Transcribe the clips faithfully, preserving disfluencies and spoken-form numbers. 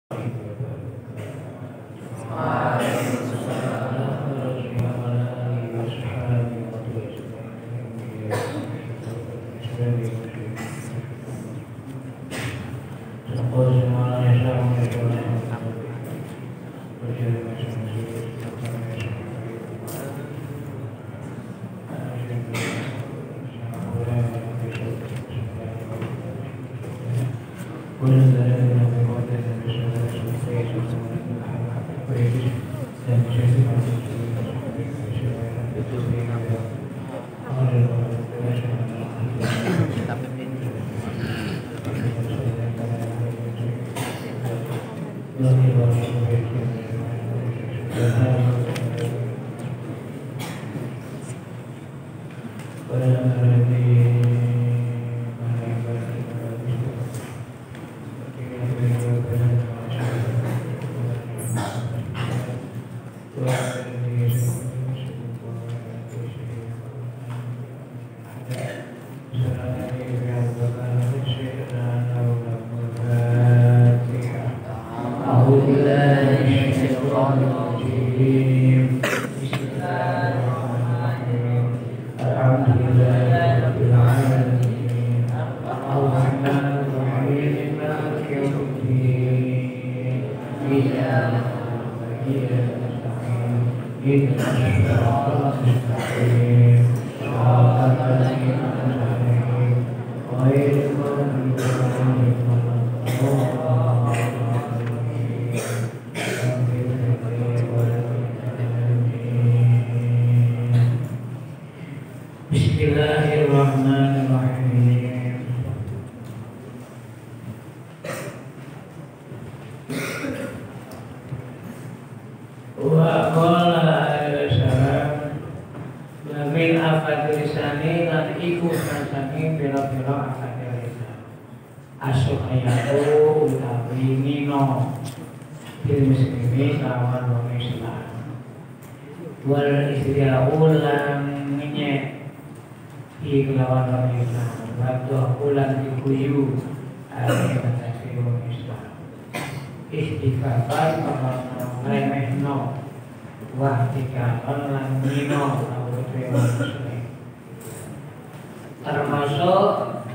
termasuk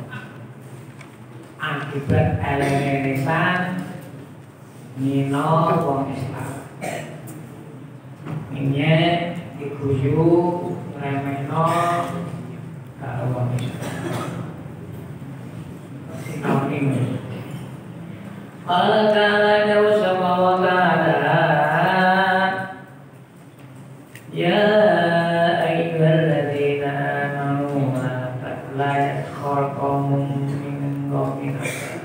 akibat eleng-elengan nino wong Islam ini diguyu remehno karo wong Islam sinau ini qala ta'ala dawu wa ta'ala ya ayyuhalladzina amanu la yaskhar qaumun min qaumin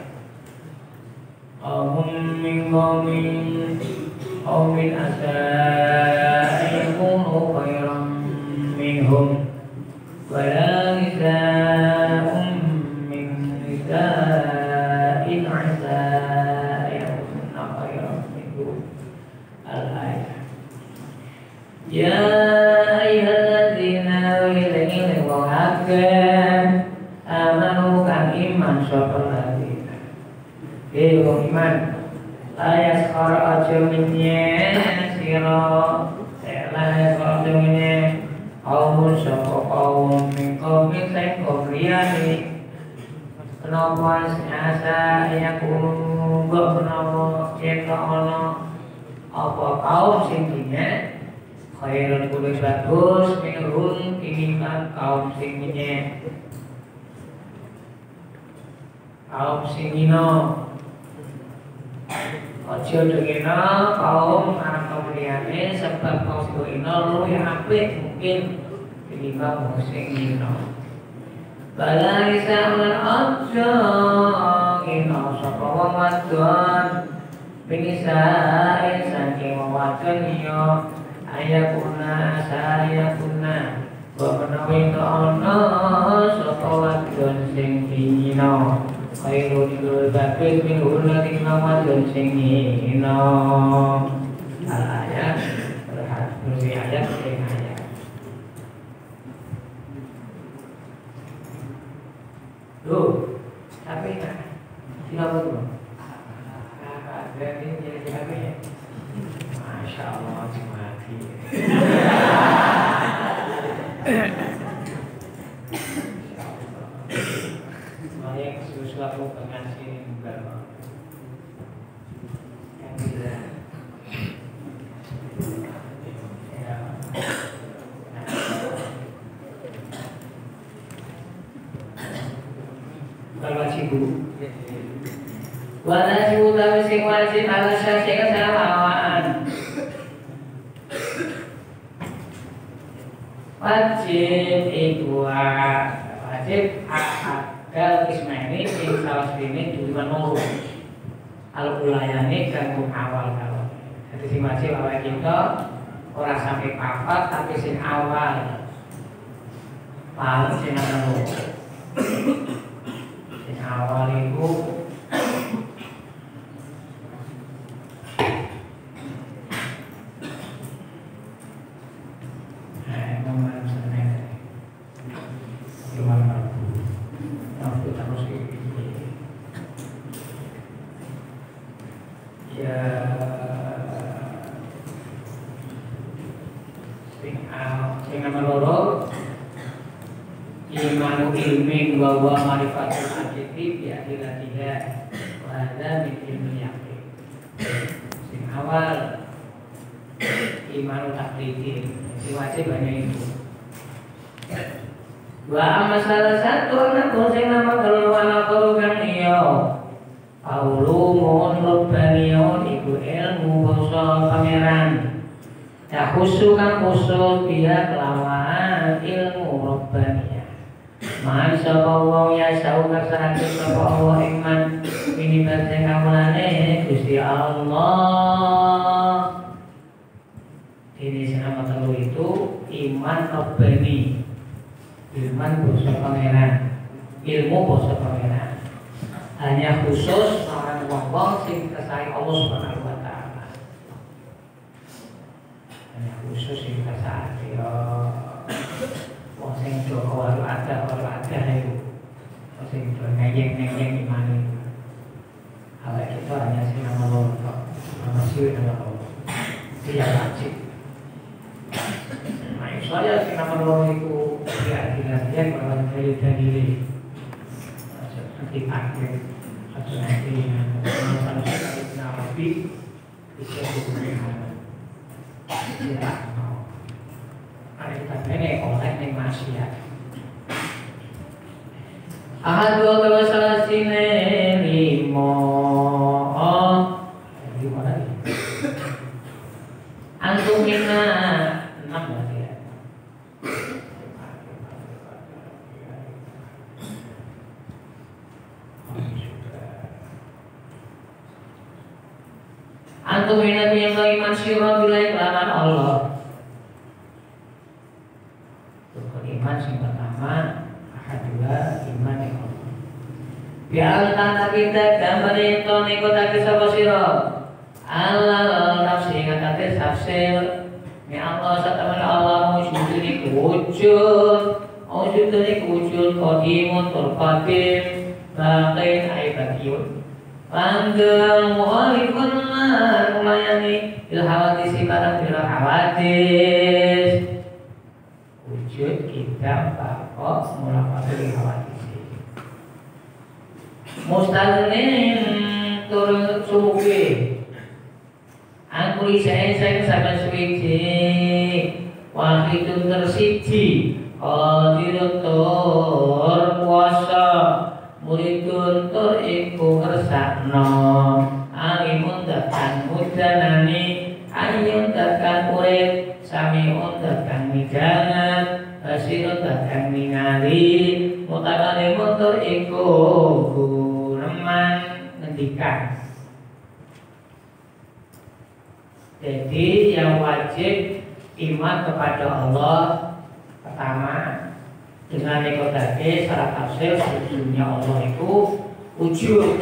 qaumun min qaumin qaumin asa yakunu khairan minhum wala nisa'un min nisa'in asa yakunu khairan minhum al-ayat ya ayyuhalladzina amanu wa hakam amanu kang iman sapa ladina eh wong iman ayas khara aja minye sira la aja minye kaum sapa kaum min kaum sing kaum liyane kenapa asa yakunu mbok menawa yen ana apa kaum sing dine khairun kuwi bagus minhum tinimbang kaum sing minye kaum sing ino aja dengena kaum anak kaum liyane sebab kaum ino luwih apik mungkin tinimbang kaum sing ino bala isalan aja ino sapa wong wadon binisa saking wadon yo ayakuna sayakuna wa menawi ana sapa wadon sing dina khairun lil babil min ulati wadon sing dina ayat berarti ayat sing ayat tuh tapi kan siapa tuh Berarti jadi kami ya. Masya Allah mati. Semuanya sesuatu pengasih juga. Yang bisa. Wajib wajib utawi sing wajib ala sing sawaan wajib iku wajib akal ismaili sing salah sini dua nol al ulayani kanggo awal kalau jadi sing wajib awal kita ora sampai papat tapi sing awal paling sing nol awal itu nah, memang sebenarnya gimana aku terus ya sing sing loro imanu ilmin wa wa marifatul adjektif ya ila tiga wa hadza min ilmi yaqin. Sing awal imanu taklidi si wajib hanya itu. Wa amma salah satu anak sing nama kalau ana kalau kang iya aulumun rabbaniyon iku ilmu basa pangeran ya khusus kan khusus dia kelamaan ilmu rabbaniyah. Maha sapa wong ya sau kersane sapa Allah iman ini bahasa kamulane Gusti Allah. Ini nama telu itu iman rabbani. Iman basa pangeran. Ilmu basa pangeran. Hanya khusus orang wong-wong sing kersane Allah Subhanahu wa taala. Hanya khusus sing kersane ya wong sing Joko waru ada waru ada itu wong sing ngeyeng-ngeyeng iman itu awak itu hanya sing nama loro nama siwi nama loro dia wajib nah saya sing nama loro itu ya dilakukan bahwa dari diri nanti akhir atau nanti masalah sekali nabi bisa digunakan tidak ini oleh yang maksiat. Ahad dua dua salah sini limo. Limo lagi. Antum ina enam lagi ya. Antum ina yang iman sirah bila ikhlaman Allah. Iman yang pertama ahadullah iman yang Allah biar tanda kita gambar itu nikota kisah siro Allah nafsi kata tafsir ni Allah satamana Allah wujud ini wujud wujud ini wujud qadimun turqadim baqin aibadiyun langgeng mu'alifun lan melayani ilhawadisi barang bila hawadis wujud kita bakok mulai hawadisi mustagnin turun sumuki angkuli saya saya sampai suci wahidun tersiji qadirun tur puasa muridun tur iku ngersakno alimun tekan mudanani ayun tekan urip samiun tekan mijangan basirun tekan ningali mutakalimun tur iku guneman ngendikan. Jadi yang wajib iman kepada Allah pertama dengan nekodake syarat tafsir sesungguhnya Allah itu wujud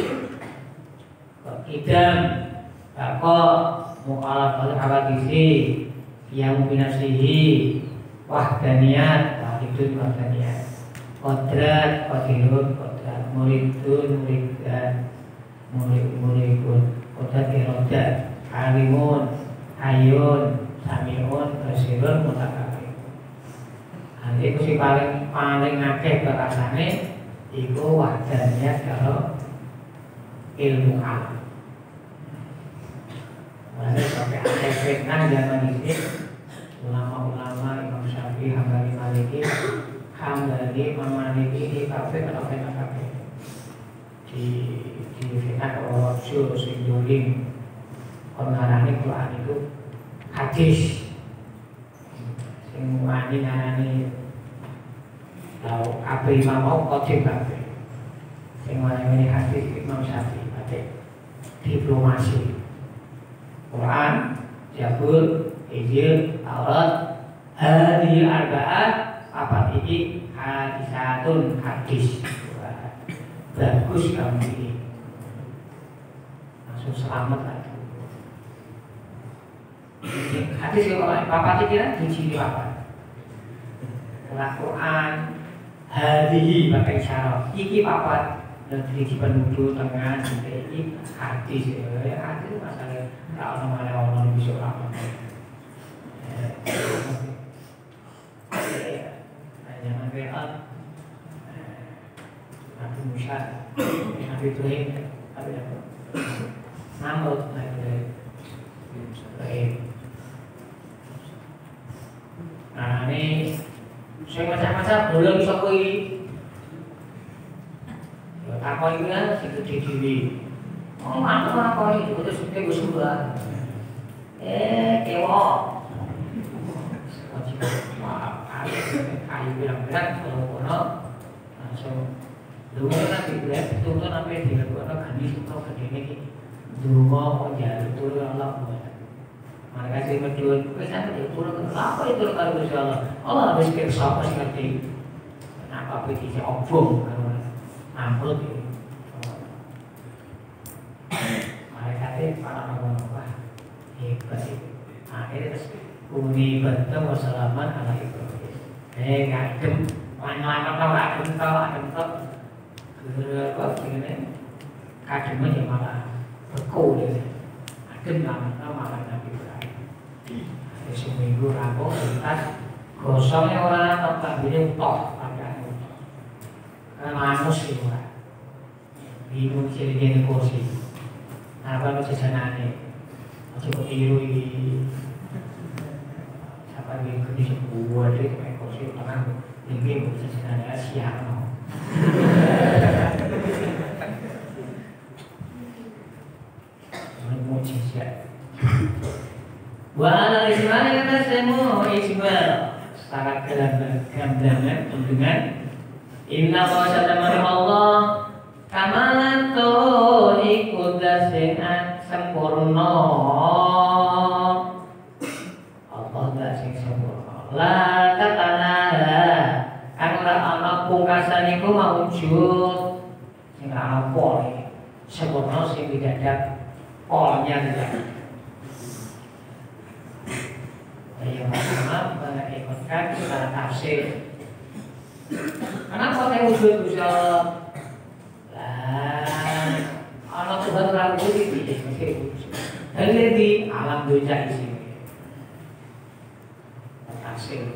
idam bako mukhalafat hawadisi yang binafsihi wahdaniyat wahidun wahdaniyat kodrat kodirun kodrat muridun muridan murid muridun Kota Tiroda, Alimun, Hayun, Samiun, Basirun, Mutakabir. Nanti itu sih paling paling akeh bahasane iku wajarnya kalau ilmu alam. Mana sampai akeh fitnah zaman ini ulama-ulama Imam Syafi'i, Hambali, Maliki, Hambali, Imam Maliki di kafe atau fitnah kafe di di fitnah kalau syur sindolim pengarangnya Quran itu hadis sing wani ngarani tau apa imam mau kodim kabeh sing wani hadis Imam Syafi'i batik diplomasi Quran, Zabur, Injil, Taurat, hadil arba'ah apa ini hadisatun hadis bagus kamu ini langsung selamat lagi. Hadis kalau bapak kira dici apa? Quran, hadihi pakai syarat. Iki papat dari penduduk tengah sampai ini hadis ya hadis itu masalah kalau mana orang bisa apa? Jangan berat. Nabi Musa, Nabi Ibrahim, Nabi apa? Namrud, Nabi Ibrahim. Nah ini saya macam-macam belum bisa kui. Apa ini kan segede diri. Oh mana apa ini? Udah sudah gue sebelah. Eh kewok. Wah, kayu bilang-bilang kalau kono langsung. Dulu nanti boleh itu kan apa yang dilakukan kan di situ ke sini dulu mau jadi turun Allah buat mereka sih berdua kita itu turun apa itu kalau insya Allah Allah habis ke siapa sih nanti kenapa begitu obong kalau amrut ini mereka sih para nabi hebat sih akhirnya terus uni bentuk wassalaman ala Ibrahim eh ngadem lama-lama tau adem tau adem tau apa begini kadang aja malah beku deh adem lama malah Nabi Ibrahim seminggu rampung lintas gosongnya orang tempat ini utuh agak utuh karena manus sih orang bingung ciri-ciri kursi apa lo sejanane coba tiru ini siapa yang kedua sebuah deh kayak kursi tengah ini bisa sejanane siapa mujizat. Wa ismail tasmu ismail secara gambaran dengan inna qasadama Allah kamalan to iku dasengan sempurna Allah dasing sempurna la tatanaha kang ora ana pungkasan iku maujud sing ana pol sempurna sing tidak ada polnya tidak. Yang pertama mengikutkan secara tafsir. Kenapa saya wujud bisa lah ana Tuhan ora wujud iki mesti wujud. Dalil di alam dunia di sini. Tafsir.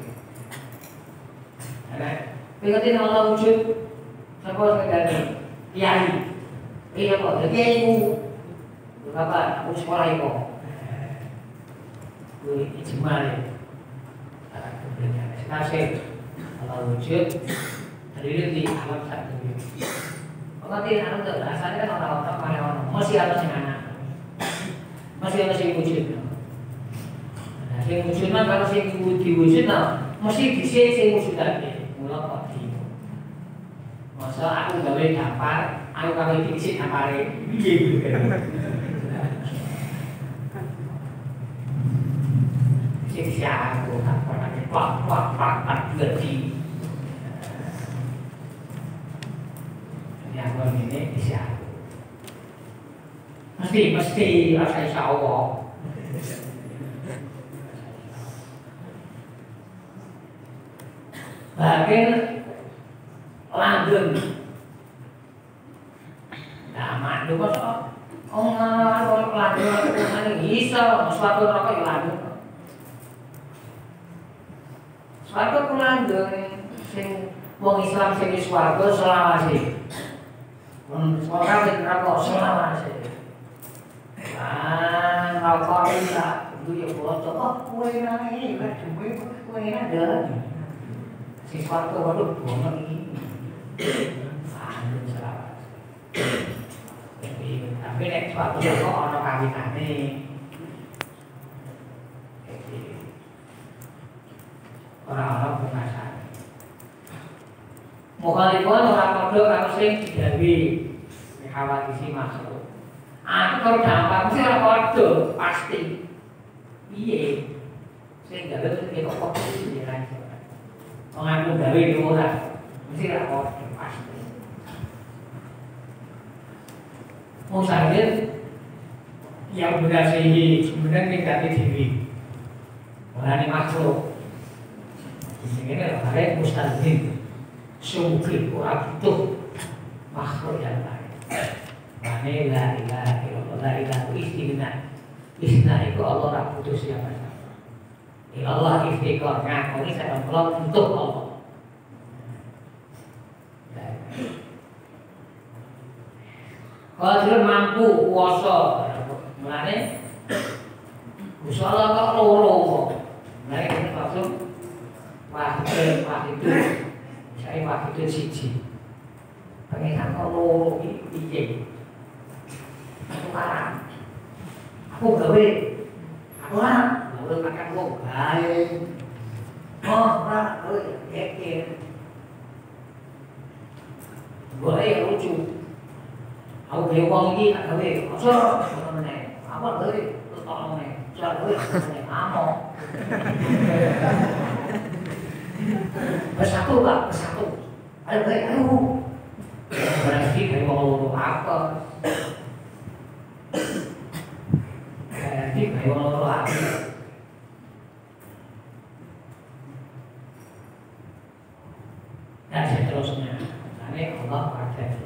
Karena pengertian Allah wujud sapa sekali kiai. Iya kok, kiai Bapak, aku sekolah itu. Gue ijmal ya. Kasih kalau wujud terdiri di alam satu. Berarti alam itu asalnya kan orang-orang pada orang masih ada sing anak, masih ada sing wujud. Nah, sing wujud mah kalau sing diwujud nah, mesti dhisik sing wujud lagi. Mula kok di. Masa aku gawe dampar, aku gawe dhisik dampare. Piye gitu kan. Siksa aku tak pernah pak pak pak tak gaji. Yang ini bisa. Mesti mesti rasa insya Allah. Bagian langgeng. Nah, mak dulu kok Oh ngalah kok lanjut ngene iso suatu neraka yo lanjut. Suatu kulandung sing wong Islam sing wis swarga selawase. Wong swarga sing neraka selawase. Ah, neraka iki tak duwe foto kok kowe nang iki lek duwe kowe nang ada. Sing swarga waduh banget iki. Ah, selawase. Tapi nek suatu kok ana kawitane. Ora ana pungkasan. Mukhalifun ora padha karo sing digawe khawatisi makhluk. Atur dampak mesti ora padha pasti. Piye? Sing gawe mesti kok padha iki ra iso. Wong aku gawe ora mesti ora padha pasti. Mustahil yang berhasil sebenarnya negatif diri orang makhluk ini adalah mustahil sungguh orang butuh makhluk yang lain mana la ilaha illallah la ilaha istighna istighna itu Allah tak butuh siapa-siapa ya Allah istighfar ngakoni saya Allah untuk Allah. Kalau mampu kuasa, mulane usaha kok loro kok. Mulane kita langsung wah itu wah itu saya wah itu siji. Pengen kok loro piye? Aku parah. Aku gawe. Aku ora, gawe makan kok gawe. Oh, ora, gawe yakin. Boleh lucu. Aku gawe wong iki tak gawe, ojo ngono meneh. Apa gawe tolong meneh. Ojo gawe meneh amok. Bersatu Pak, bersatu. Ayo gawe, ayo. Berarti gawe wong loro apa? Berarti gawe wong loro apa? Dan seterusnya, karena Allah ada di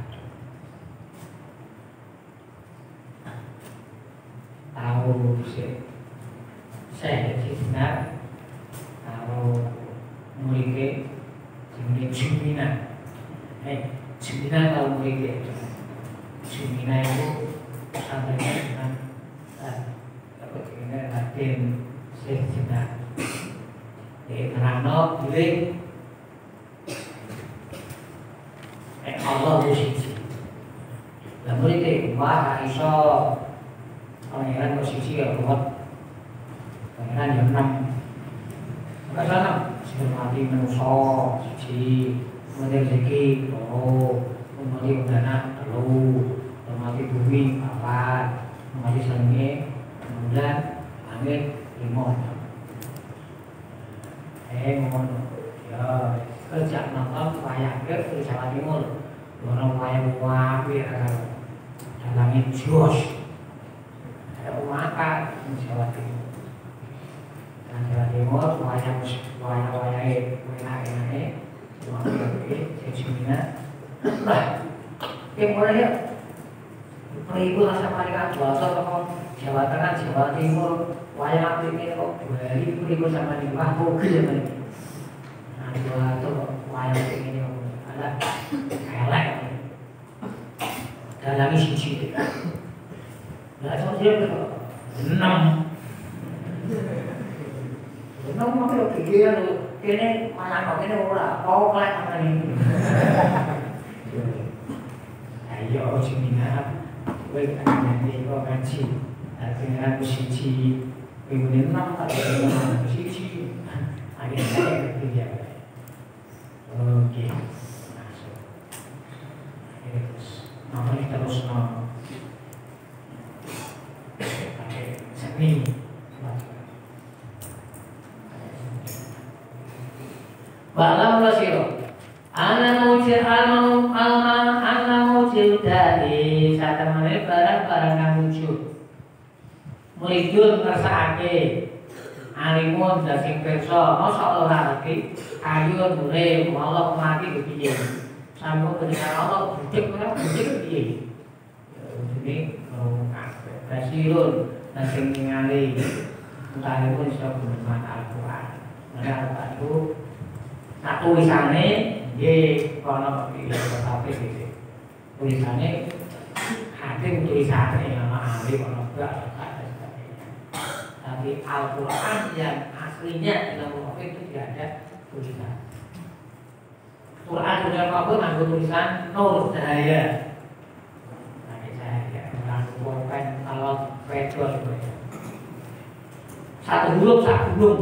tahu sih saya jadi benar tahu muridnya jenis Jumina eh Jumina tahu muridnya Jumina itu sampai dengan apa ini Latin sejenak di Rano pilih eh Allah musisi dan muridnya wah iso pangeran posisi ya buat pangeran yang enam enggak sana sebelum mati manusia siji kemudian rezeki oh kemudian udana telu kemudian bumi papat kemudian senge kemudian langit lima eh ngomong ya kerja nonton wayang ke Jawa Timur orang wayang wapir dalamnya jos maka Jawa Timur dan Jawa Timur wayang wayang wayang wayang ini cuma ini sejumlah lah yang mulai ya peribu rasa paling aktual soal Jawa Tengah Jawa Timur wayang ini kok dua hari peribu sama di bawah mobil ya ini nah dua itu wayang ini ada kelek dalamnya siji nggak tahu dia berapa enam enam apa ya pikiran lu kini mana kok ini ora kau kelak apa ini ayo seminar gue akan nanti kau ngaji akhirnya musisi minggu enam atau enam musisi akhirnya saya kerja oke masuk terus namanya terus nama seni Balam rasio ana mujir almanu alma ana mujir dari satemene barang-barang kang wujud muridun ngersakake alimun dasing pirsa masa ora ngerti ayu nure Allah mati piye sampe ketika Allah bujuk ora bujuk piye ini basirun lan sing ningali utawa iso guneman Al-Qur'an. Al-Qur'an itu nak tulisane nggih kono iki tapi iki tulisane hakim tulisane ana ahli kono gak tapi Al-Quran yang aslinya dalam Al-Quran itu tidak ada tulisan. Quran sudah apa nganggo tulisan nur cahaya. Nah, cahaya nganggo pulpen kalau pedol satu huruf satu huruf.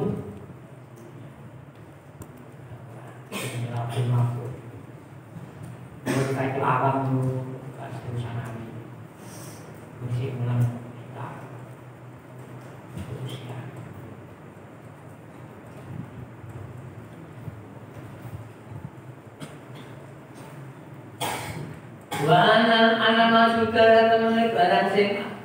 Ini langsung mampu. Kita itu awam dulu kasih tulisan kami. Mesti ulang kita. Wa ana ana masuk ke temen barang sing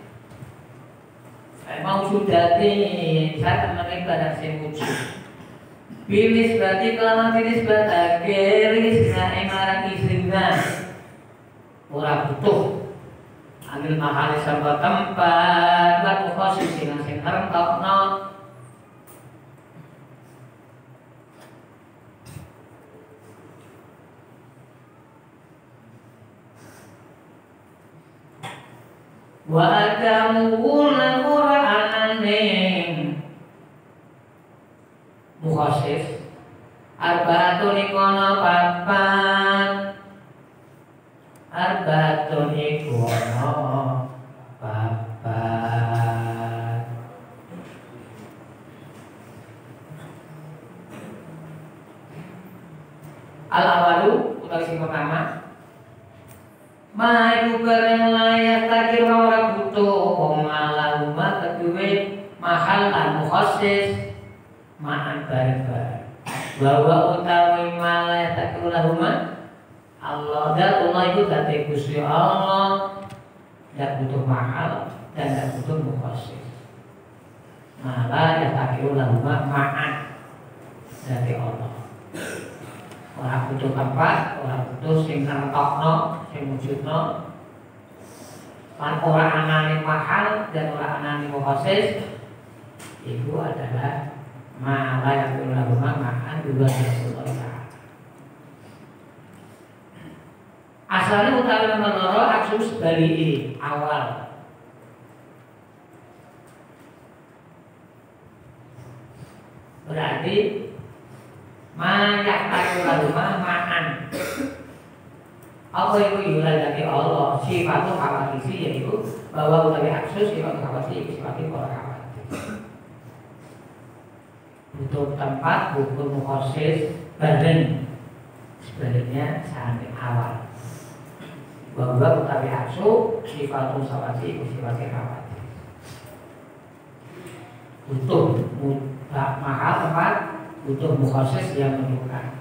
mau sudati saya temen barang sing wujud bilis berarti kelawan bilis batake risna marang isrina ora butuh ambil mahal sampai tempat lan khusus sing sing hartokno wa adamu lan Qur'anan ning mukhasis arbaatun ikono papat arbaatun ikono papat al-awalu utawi sing pertama Maiku bareng layak takir ora butuh wong alama kedue mahal lan mukhasis ma'an bareng bahwa utawi layak takir lahuma Allah dan Allah itu dadi Gusti Allah tidak butuh mahal dan tidak butuh mukhasis malah ya takir lahuma ma'an dari Allah orang butuh tempat, orang butuh sing nentokno, sing wujudno. Lan orang anane mahal dan orang anane mukhasis itu adalah malah yang ulama makan juga Rasulullah. Asalnya utawi menoro aksus dari awal. Berarti Mayak tayu rumah makan. Apa itu yula dari Allah? Sifatnya khawatir yaitu bahwa utawi aksus sifat khawatir sifatnya para khawatir. Untuk tempat buku mukhasis badan sebenarnya sampai awal. Bahwa utawi aksus sifatnya khawatir sifatnya khawatir. Butuh mahal tempat butuh mukhasis yang menentukan.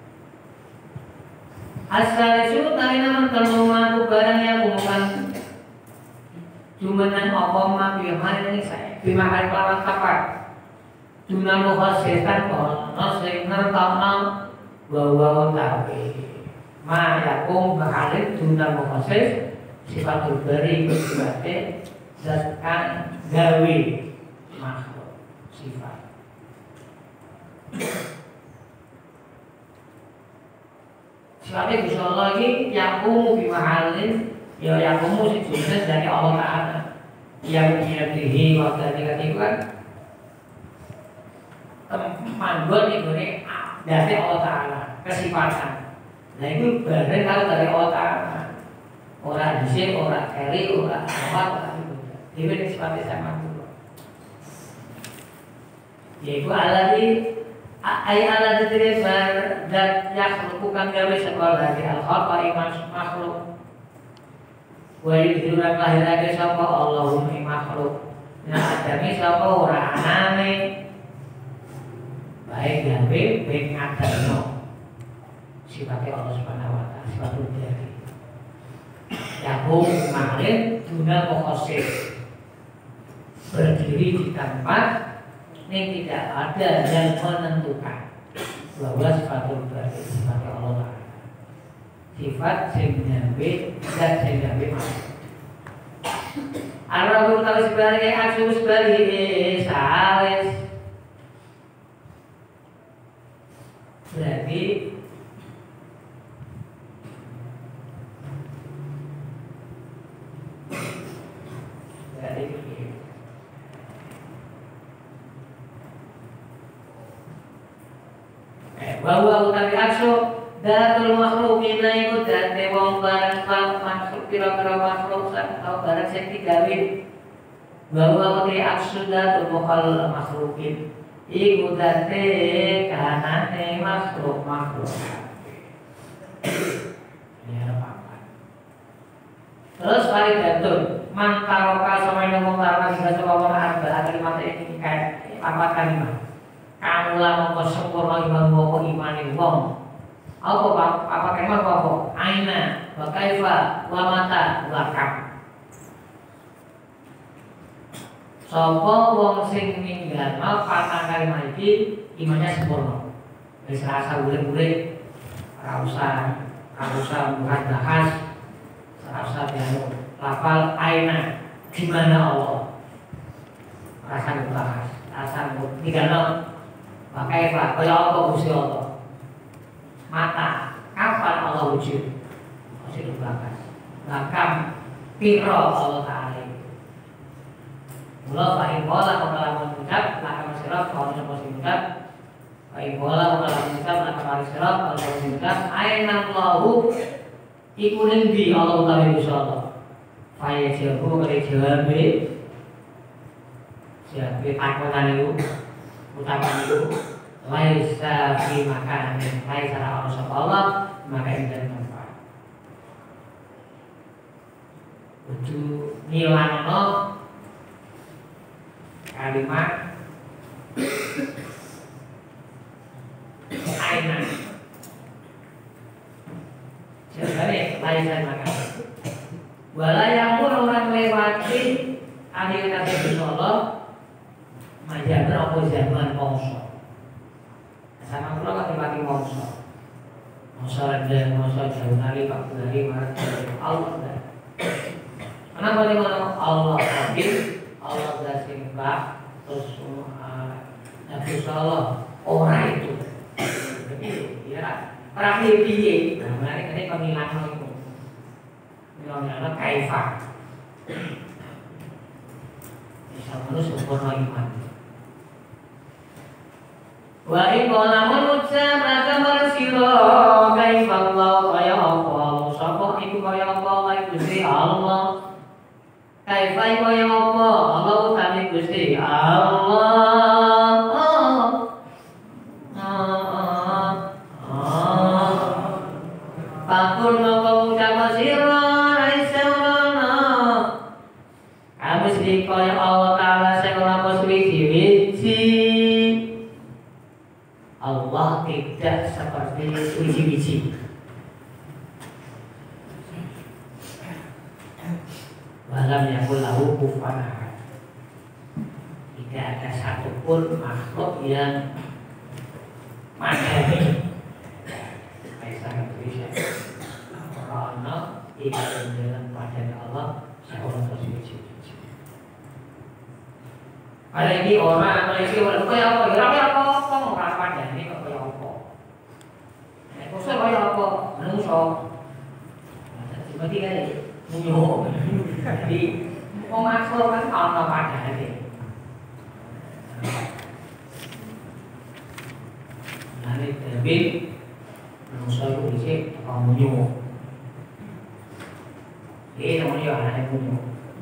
Asal itu tadi nama terlalu barang yang bukan cumanan opoma biar ini saya lima hari lawan tepat. Cuma mukhasis kan kono sing ngertokno bahwa tawi. Mayakum bakhalid cuma mukhasis sifatul bari sifatnya zatkan gawe makhluk sifat. Sifatnya Gusti Allah ini yakumu bimahalin ya yakumu sejumlah dari Allah Ta'ala yang dihihi waktu ketika itu kan panduan itu ini dari Allah Ta'ala kesifatan. Nah itu barang kalau dari Allah Ta'ala orang disini, orang keri, orang apa, orang itu ini sifatnya sama dulu yaitu Allah di ay ala diri dan yakhluqukan gawe sekolah di al-khalqa iman makhluk wa yudhiran lahirake sapa Allahumma makhluk nah adami sapa ora anane baik gawe baik ngadano sifatnya Allah Subhanahu wa taala sifatul bari yakum makhluk guna mukhasis berdiri di tempat ini tidak ada yang menentukan bahwa sifatul bari sifat Allah sifat sing nyambe dan sing nyambe Arabu tahu sebagai aksu sebagai sales. Berarti berarti eh bahwa utawi aksu datul makhlukina iku date wong barang makhluk pira-pira makhluk atau barang sing digawe bahwa uti aksu datul makhlukin iku date kanane makhluk makhluk ya apa terus balik datul mantaroka sama yang menglarang juga coba orang arba kalimat ini kayak apa kalimat kamu lah mau sempurna iman wong imani wong apa pak apa kalimat apa aina wa kaifa wa mata wa kam sapa wong sing ninggalno patang kalimat iki imannya sempurna wis rasa urip-urip ora usah ora usah bukan bahas ora usah dianu lafal aina di mana Allah rasa bahas rasa ninggalno wa kaifa kaya apa Gusti Allah mata kapan Allah wujud masih dibahas bahkan piro Allah Ta'ala mula fa'in bola mengalaman ucap laka masyarakat kalau bisa masih ucap fa'in bola mengalaman ucap laka masyarakat kalau masih ucap aina Allahu iku nindi Allah Ta'ala Gusti Allah fa'ya jawabu kali jawab jawab takonan itu ucapan itu laisa fi makanin laisa ala Allah maka ini dari manfaat kudu nilangno kalimat aina jadi laisa makanin wala yang orang lewati ahli Nabi Allah majalah apa zaman kongso sama pula kan dibagi mongso mongso dan mongso jauh hari waktu hari maret Allah dan kenapa di mana Allah hadir Allah bersembah terus Nabi Allah orang itu jadi ya orang dia piye nah menarik ini pemilangan itu pemilangan kaifah bisa menurut sempurna iman wa iqala manusa maka marsiro kaifa Allah kaya apa sapa iku kaya apa iku Gusti Allah kaifa kaya apa Allah utawi Gusti Allah pakul maka ucap sira raisa ana abis kaya Allah Ta'ala sing ora suwi-wiji Allah tidak seperti biji-biji. Walam yakul lahu kufuwan ahad. Tidak ada satupun makhluk yang madani. Aisyah bisa. Karena tidak dalam badan Allah seorang biji-biji. Ada ini orang Malaysia orang kaya apa? Kaya apa? Kok ora padane kok kaya apa? Nek kok kaya apa? Menungso. Seperti kan munyo. Jadi wong makhluk kan ana padane. Nane tapi menungso itu dhisik apa munyo. Ini namanya ana munyo.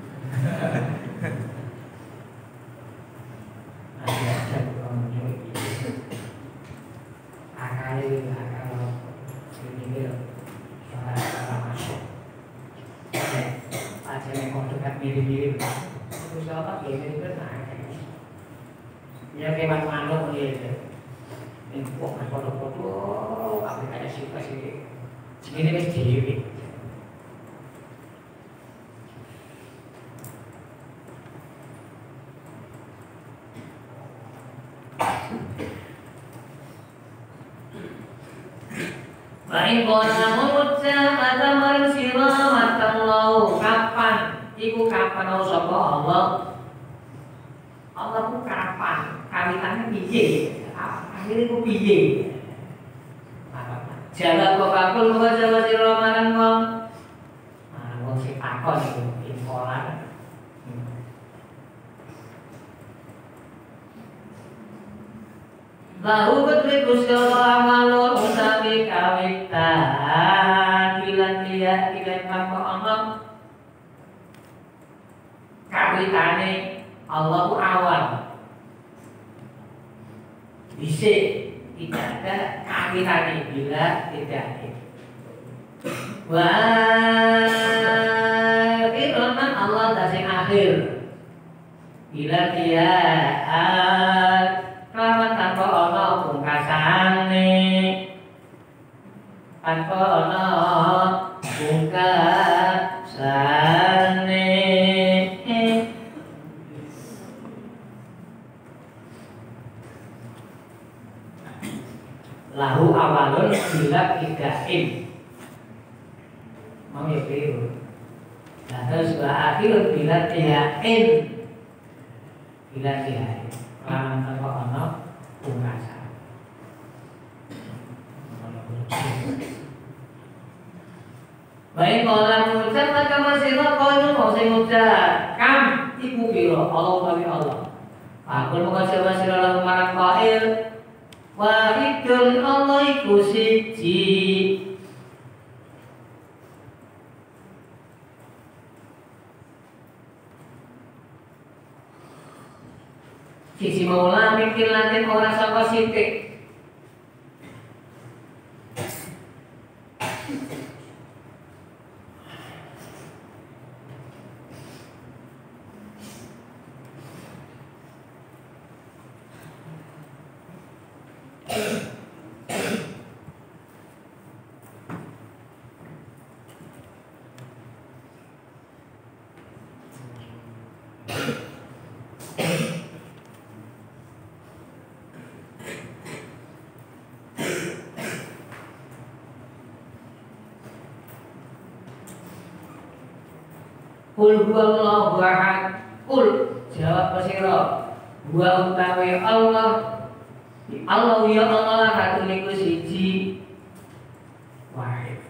Ya kayak mana dia itu, ini kok foto-foto aplikasi sih, ini mesti jadi. Baik, kalau namun ucap ada manusia matang lau kapan iku kapan sapa Allah. Allah ku kapan? Kawitane piye? Akhire ku piye? Jawab kok kakul kok jawab sira marang wong. Nah, wong sing takon iku infolan. Lahu kutri kusyo amalul utawi kawitan bilan liya bilan apa Allah kawitane Allah ku awal bisik tidak ada kawitane bila tidak ada wa firman Allah dasing akhir bila dia kelawan tanpa ana pungkasane tanpa ana pungkasane lahu awalun bila idain mau ya biru nah terus akhir bila tiain bila tiain kelawan tanpa ana pungkasan. Baik kalau mengucap maka masih kau itu masih mengucap kam ibu biro Allah kami Allah. Aku mengucap masih dalam marang kail wahidun Allah iku siji. Sisi maula mikir latin orang sapa sithik. Kul huwallahu ahad. Kul jawab sira. Wa utawi Allah. Allah ya Allah satu niku siji. Wahid.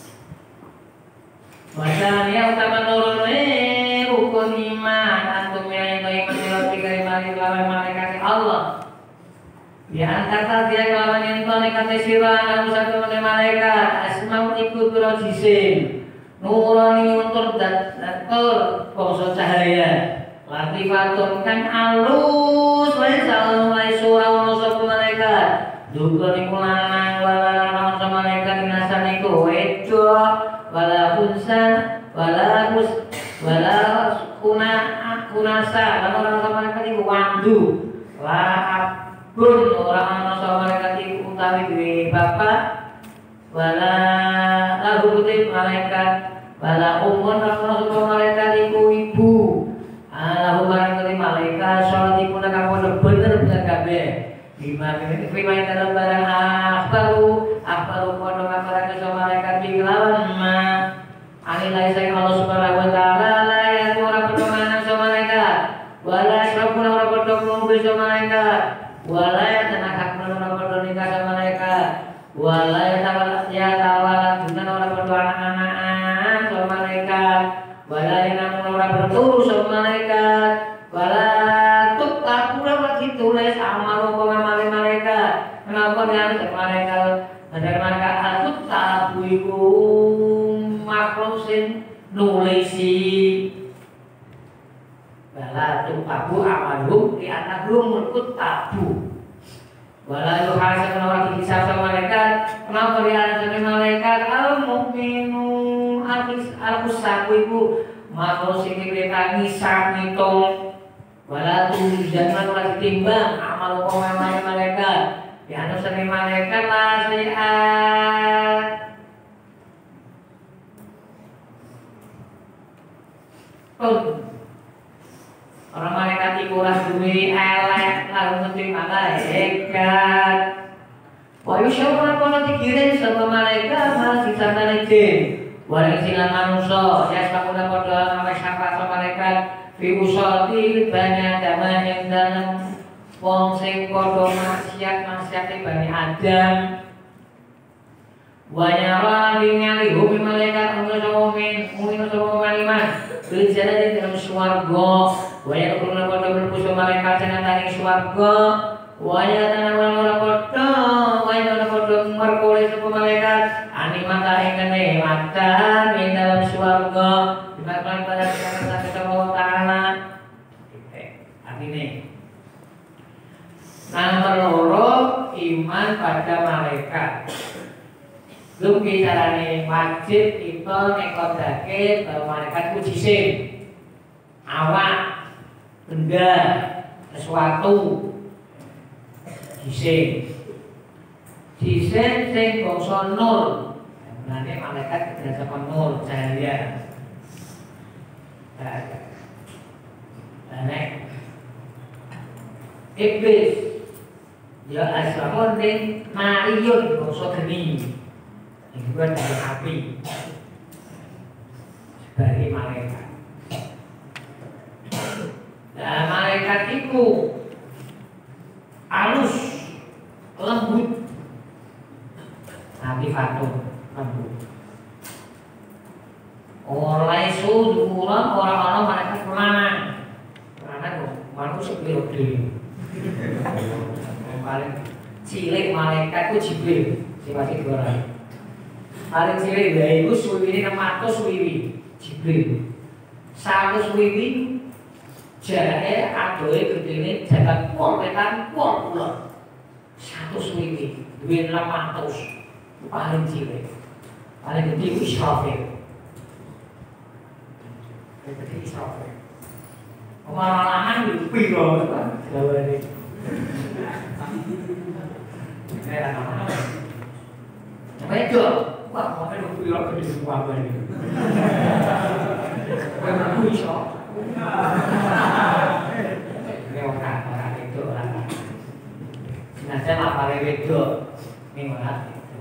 Masa ya utama nurune rukun iman antum yang iman sira tiga mari lawan malaikat Allah. Ya antara dia kelawan yen malaikat sira ana satu malaikat asmau iku pira jisim. Nurani untuk dator bangsa cahaya latifatun kan alus wae salah mulai surah ono sapa malaikat duga niku lanang wala ono malaikat nasan niku wedok wala unsa wala us wala kuna kunasa lan ono malaikat niku wandu la abun ora ono malaikat iku utawi duwe bapak wala lahu malaikat wala umur rasul malaikat iku ibu alahu barang malaikat salat iku nek kamu bener bener kabeh lima lima dalam barang akhbaru akhbaru kono kabar ke malaikat bilawan ma alilai saya Allah subhanahu wa taala la ya ora pedoman sama malaikat wala syabuna ora pedom bisa malaikat wala ya tenaga ora pedom nikah sama malaikat wala ya tawala ya tawala dunan ora pedom anak-anak wala yang ora berturu sama malaikat wala tut aku ora ditulis amal apa ngamal malaikat kenapa dengan malaikat dari malaikat aku tabu iku makhluk sing nulisi wala tut tabu amalum di atas rumut tabu wala itu hasil ora dihisab sama malaikat kenapa dia ada malaikat al mukminun aku saku iku makhluk sing kita ngisap ngitung wala tu jangan ora ditimbang amal pemain malaikat ya anu seni malaikat lah sehat oh orang malaikat iku ora duwe elek lalu mesti malaikat wa yusyawra kono dikirim sama malaikat masih sana jin waring silan manusia ya sepakuna padha sampai sapa sama fi usati bani Adam yang dalam wong sing padha maksiat maksiate Bani Adam wa nyara ningali hum malaikat mu'min mu'min mu'min berjalan di dalam swarga wa yakuluna padha berpuso malaikat senatane swarga wa yatanawal ora padha wa yana padha merkole sapa malaikat animata ing kene mata ing dalam swarga dimakan pada kata Allah Ta'ala artine nomor loro iman pada malaikat. Luki carane wajib kita nekodake bahwa malaikat ku jisim, awak, benda, sesuatu, jisim, jisim sing bangsa nol. Sebenarnya malaikat berdasar nol cahaya. Nah, iblis ya asal ning Marion bangsa geni. Itu kan dari api sebagai malaikat. Nah, malaikat itu halus, lembut, tapi fatum lembut. Oleh itu diulang orang-orang malaikat lanang, lanang kok manusia gede. Paling cilik malaikat itu Jibril, sifat orang. Paling cilik ya itu suwiwi enam ratus suwiwi Jibril. Satu suwiwi jaraknya adoe gedene jagat pol wetan pol kulon. Satu suwiwi duwe enam ratus paling cilik. Paling gede itu Israfil. Paling gede Israfil. Kemalaman itu piro kan jawane. Kayak apa? Betul. Wah, mau kan piro gede semua bari. Kayak aku iso. Ora ora itu ora. Senajan lapare wedok ning ora itu.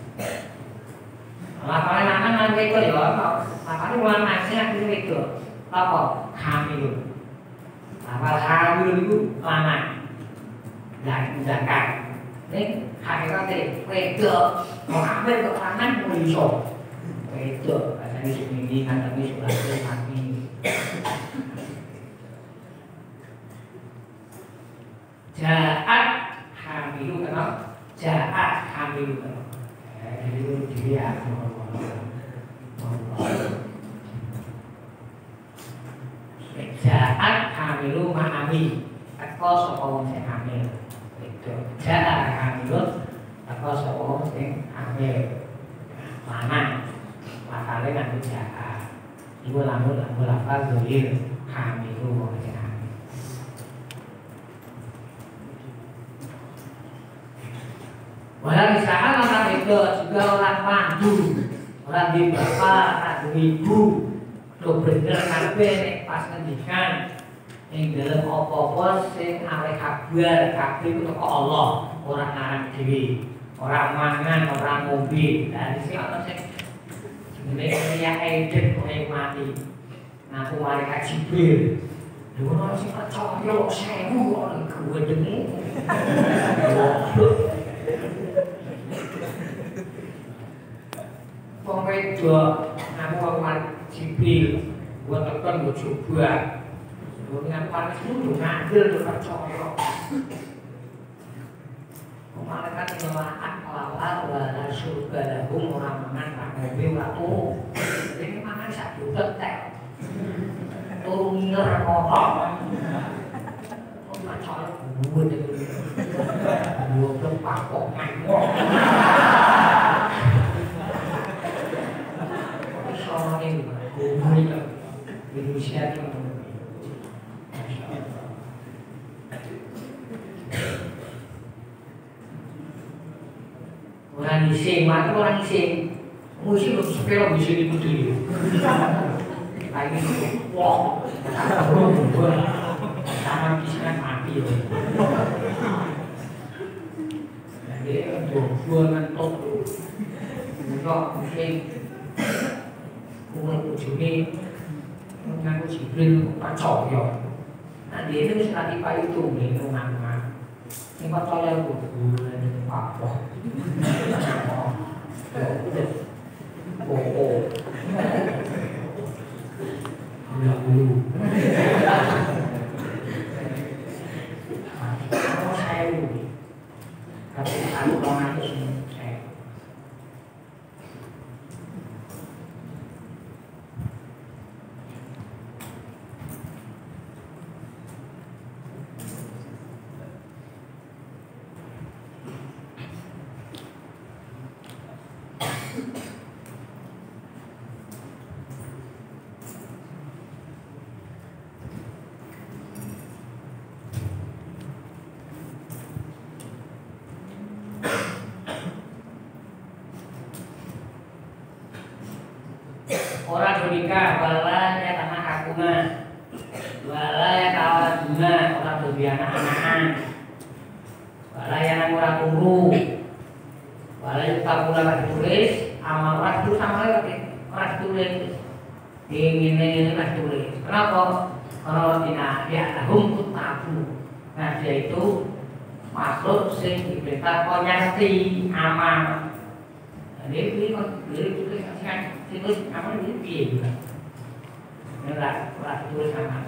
Lapare lanang lan wedok ya apa? Lapare lanang sing aku wedok. Apa? Hamil. Lapar hamil itu lanang. Dan zakat. Ning hakikate wedok mau hamil kok lanang kok iso. Wedok asane seminggu kan tapi sudah mati. Jaat hamilu kenal? Jaat hamilu kenal? Jadi dia Jaat hamilu ma'ami teko sapa wong sing hamil. Itu jaat hamilu teko sapa wong sing hamil. Lanang lakale nganggo jaat. Iku lamun lamun lafal dohir hamilu wong sing hamil. Walau misalkan orang itu juga orang pandu, orang di bapak, orang di ibu, lo bener kabeh pas ngendikan yang dalam apa-apa sing awake kabar, kabeh itu kok Allah, orang ngarang dhewe, orang mangan, orang ngombe. Lah di sini ana sing jenenge Kriya Edit kowe mati. Ngaku malaikat Jibril. Lho ono sing percaya kok sewu kok gedene. Wong wedok aku wong Jibril gua tekan gua coba gua dengan panas itu ngambil tuh percaya malaikat yang mahat lawar wala surga lahum orang mangan pakai waktu ini mangan satu tetek turun ngiler ngomong percaya gua jadi gua kepak kok ngomong Indonesia itu orang ising, maka orang ising musik untuk sepeda bisa diputuhi kayak gitu, wah sama kisahnya mati jadi untuk gue ngentok untuk musik gue ujungnya ngaku Jibril percaya. Nah dia itu wis lagi payu tunggu ngomong. Ini percaya aku apa? Oh oh. Enggak dulu. Kalau saya dulu, tapi aku orang itu saya. Orang bernikah, wala ya tanah kakuna, wala ya kawan bunga, orang berbiana anak-anak, wala ya nang orang tunggu, wala ya kabula lagi tulis, amal orang itu sama lagi, orang tulis, ingin ingin lagi tulis. Kenapa? Karena tidak ya tahum tabu. Nah dia itu makhluk sing diperintah konyati amal. Jadi ini kan jadi tulis kan. Itu apa ini piye juga. Ora ora tulis sama.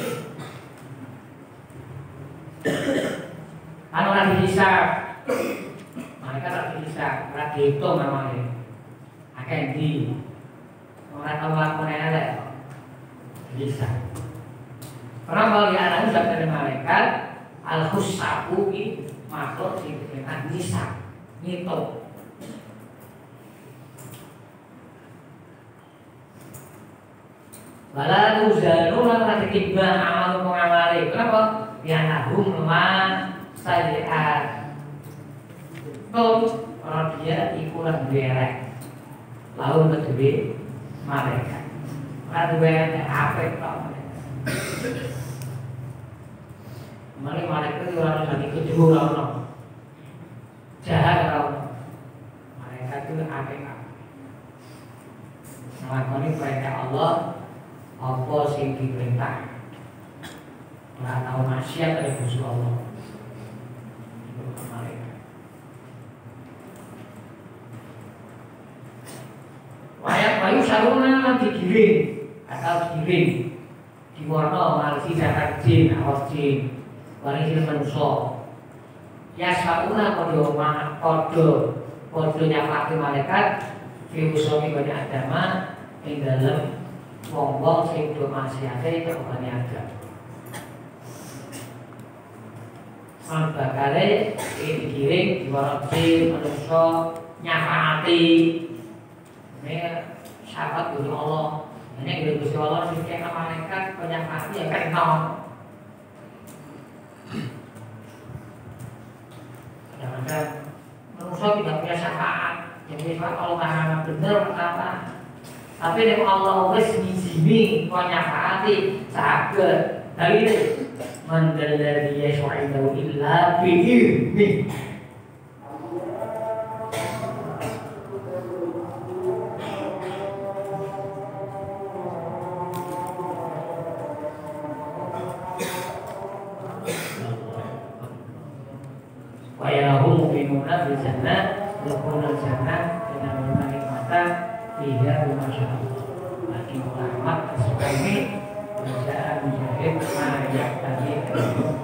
Anu lagi hisab. Mereka lagi hisab, ora dihitung namanya. Akeh di. Ora tau lakone elek. Hisab. Kenapa ya ana hisab dari malaikat al-husabu iki makhluk sing diperintah hisab, ngitung. Wala tuzanu lan ditimbang amal pengamali. Kenapa? Ya nahum lemah sayiat. Tuh, kalau dia ikulah berek. Lalu kedua malaikat. Lalu berek apa itu? Mari malaikat itu orang lagi kedua orang. Jahat orang. Malaikat itu apa itu? Melakukan perintah Allah. Apa sing diperintah ora tau maksiat dari Gusti Allah. Wayak bayu saruna digiring atau digiring diwarna malisi zakat jin awas jin walisi manusia ya saruna kodo ma kodo kodo nyapati malaikat filosofi banyak agama ing dalam wong-wong sing do maksiate kebane agama. Man bakale iki digiring diwarasi manusa nyafaati. Ini sahabat Gusti Allah. Ini Gusti Allah sing kaya malaikat penyafaati ya kena. Kadang-kadang manusia tidak punya syafaat. Jadi kalau maha benar apa? Tapi nek Allah wis ngizini kok nyafaati saged. Dalile man dalladzi yashhadu illa bi idzni. Wa yarahum mu'minuna bil jannah yadkhulul jannah dengan nikmatan iya masyaallah. Lagi ulama sesuai ini bisa mujahid ayat tadi.